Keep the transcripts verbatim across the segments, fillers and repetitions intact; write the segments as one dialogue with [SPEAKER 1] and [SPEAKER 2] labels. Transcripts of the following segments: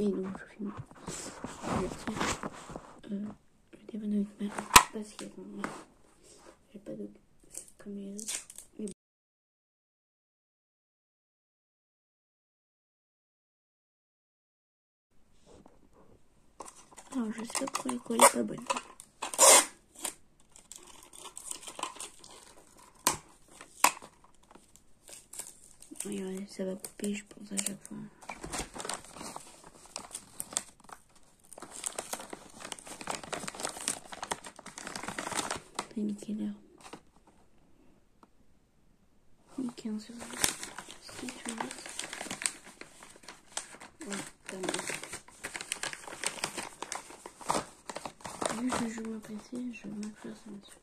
[SPEAKER 1] Oui, donc je filme. Je tiens euh, le téléphone avec ma main parce qu'il y a bon, j'ai pas de comme les autres. Mais bon. Alors je sais pas pourquoi l'école est pas bonne. Regardez, ça va couper, je pense, à chaque fois. T'as mis quelle heure? Mis quinze heures. Si tu veux. Ouais, t'as mis. Vu que je joue à P C, je vais mettre ça dessus.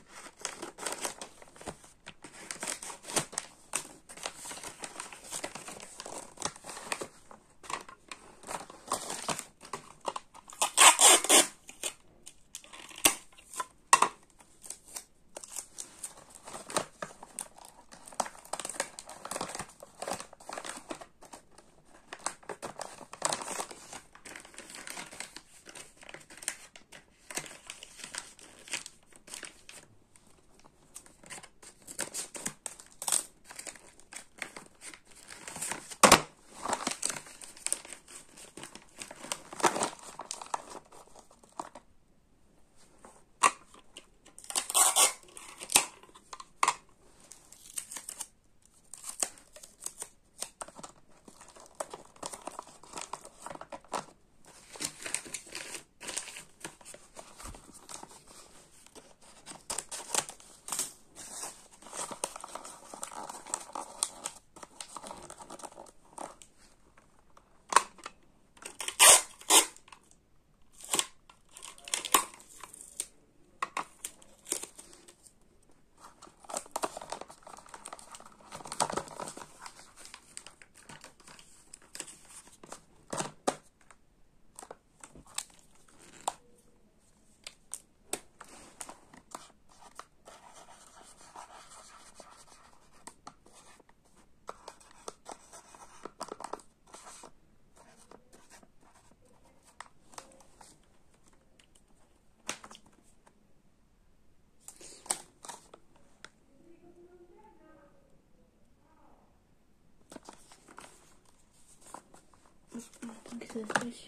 [SPEAKER 1] Tant que ça sèche.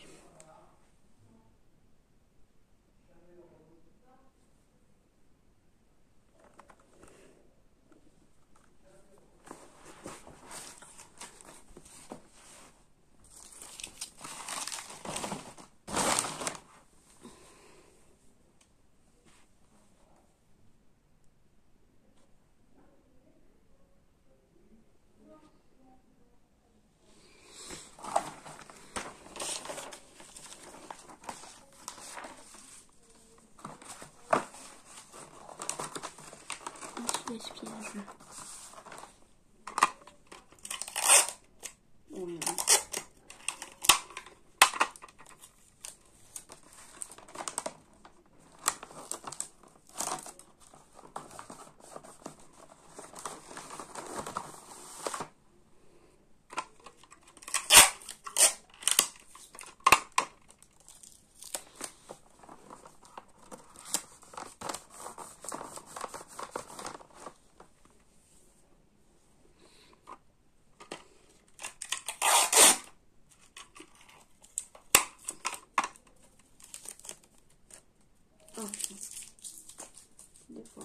[SPEAKER 1] Gaspillage. Oui. Oh, des fois.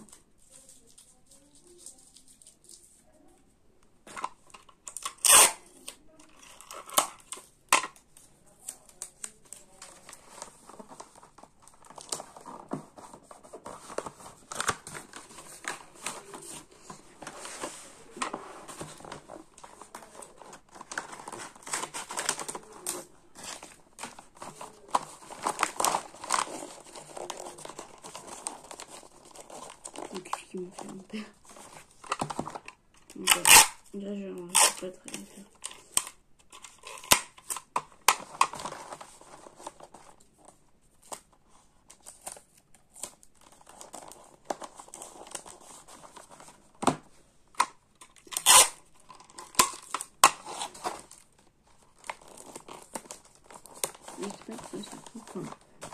[SPEAKER 1] Qui me fait un peu. Donc, là, je ne sais pas très bien faire. j'espère que ça comprend.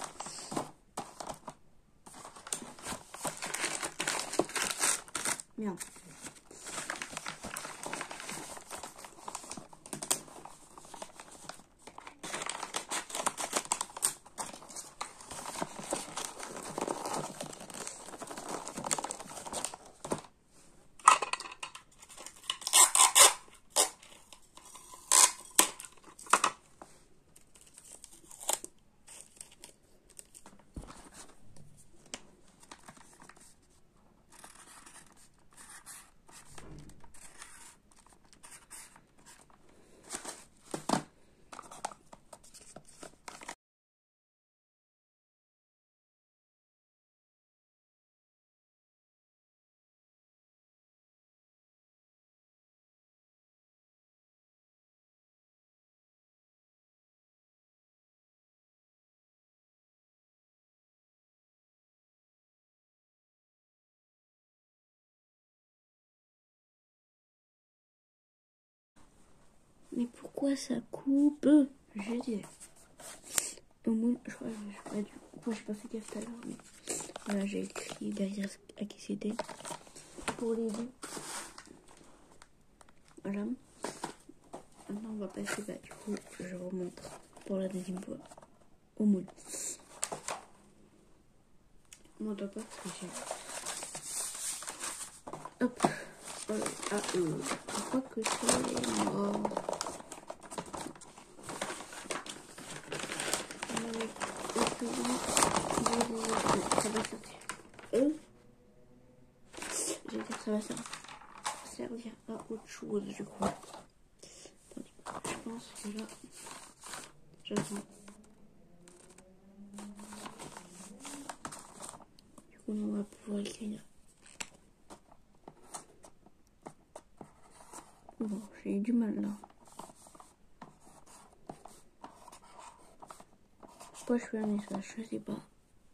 [SPEAKER 1] Merde. Mais pourquoi ça coupe? Je dis. Au moins, je crois, je crois, du coup, j'ai pas fait gaffe tout à l'heure, mais voilà, j'ai écrit derrière à qui c'était pour les deux. Voilà. Maintenant, on va passer, bah, du coup, je remonte pour la deuxième fois au moule. On m'entend pas parce que j'ai. Hop. Voilà. Ah, euh, je crois que c'est mort. Ça va sortir. Euh, je vais dire que ça va servir à autre chose, je crois. Attendez, je pense que là, j'attends. Du coup, on va pouvoir écrire. Bon, j'ai eu du mal là. Pourquoi je fais un message, je sais pas.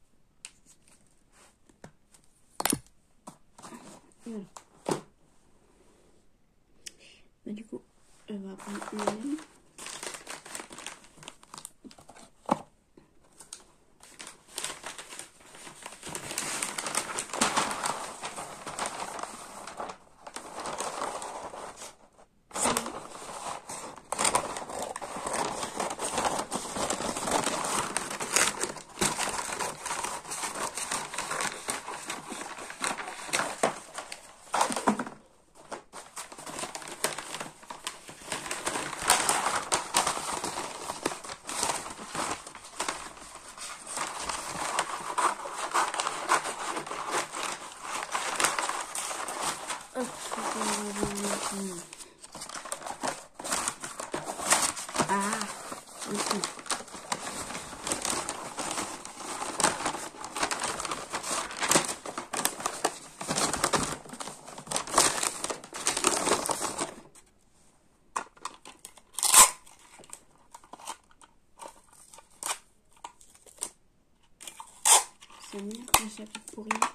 [SPEAKER 1] Voilà. Bah, du coup, elle va prendre une. Ah, ici. C'est mieux que ça fait pour rien.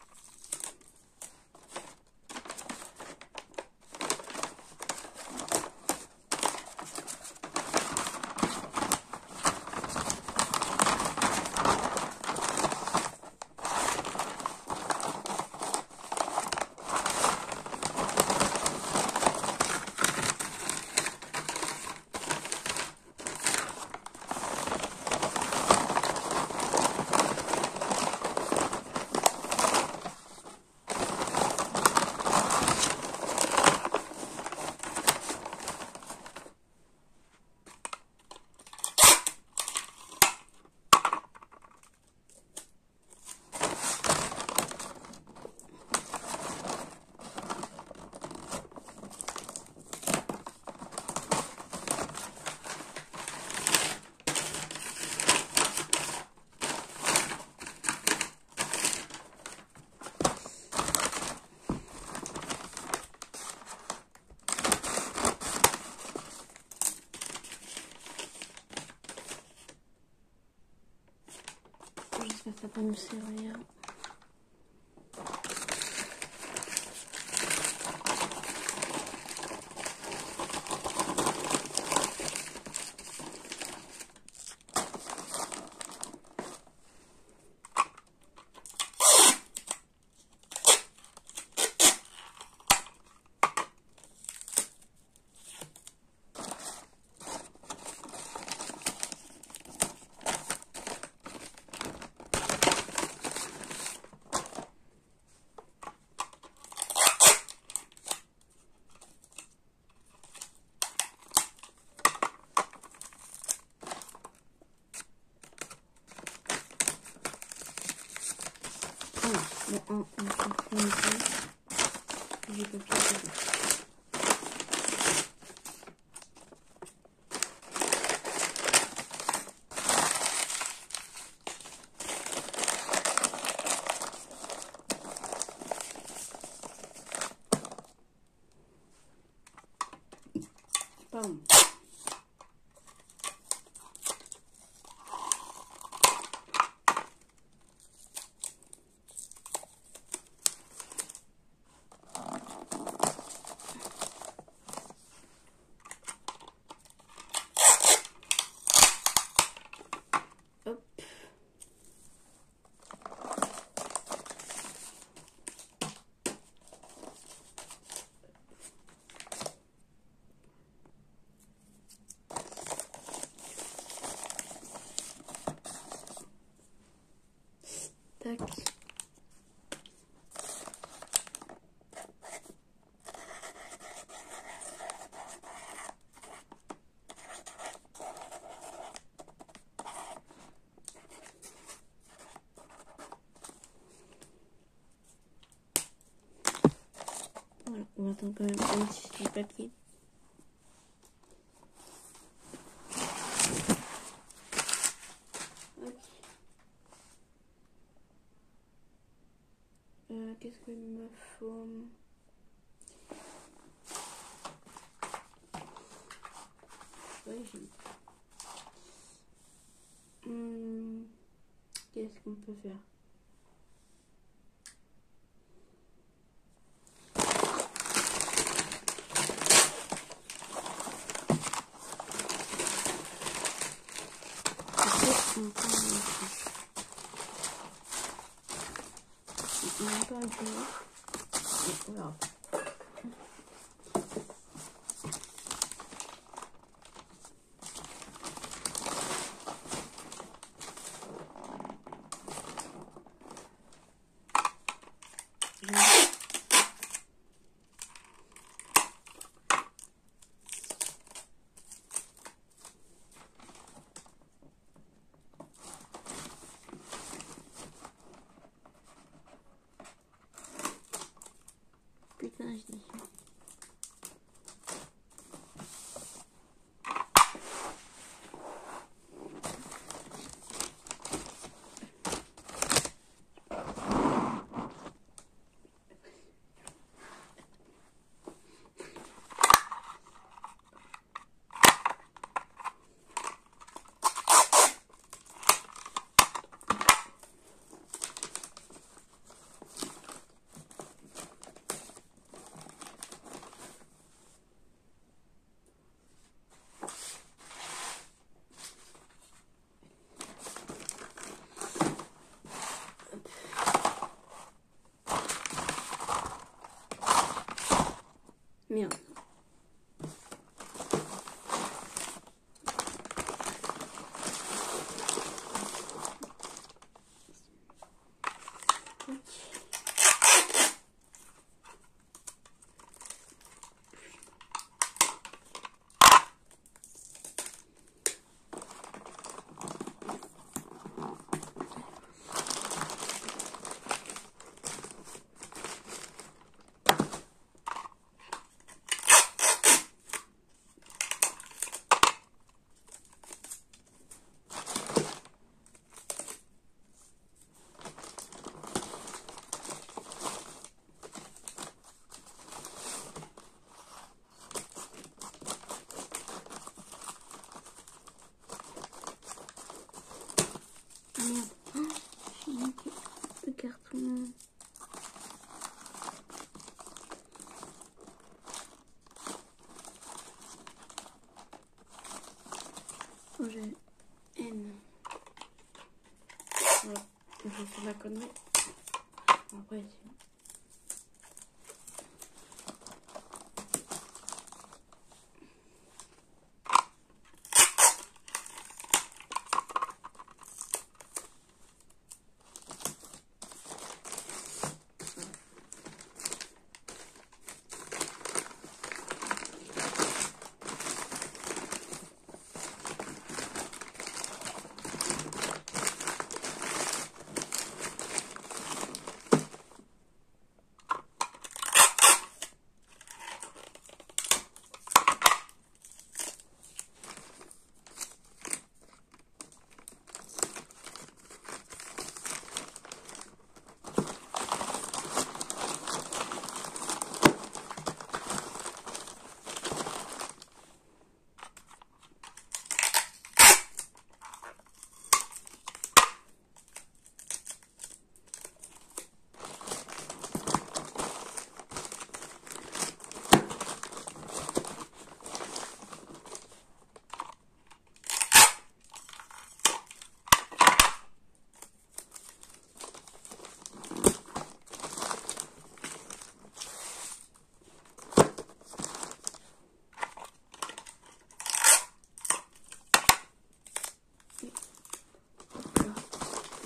[SPEAKER 1] J'espère que ça va pas nous servir. Bon, un, un carton ici. J'ai papier dedans. Pardon. Hop. Tac. Voilà, on va attendre quand même un petit papier. Euh, Qu'est-ce qu'il me faut? Ouais, hum, qu'est-ce qu'on peut faire? On a pas un jour. On verra. Putain, je dis. Merde. Carton. Oh, j'ai N. Voilà, je vais faire la connerie. Après, c'est...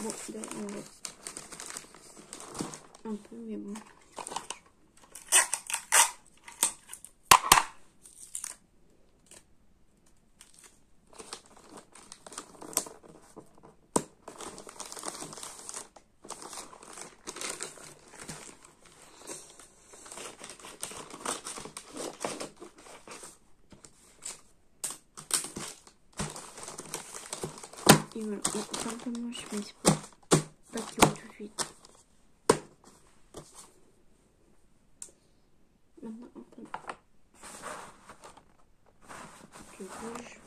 [SPEAKER 1] Bon, là, on va un peu, mais bon. Et voilà, et simplement je mets pour pas qu'il y ait tout de suite. Maintenant un peu de rouge.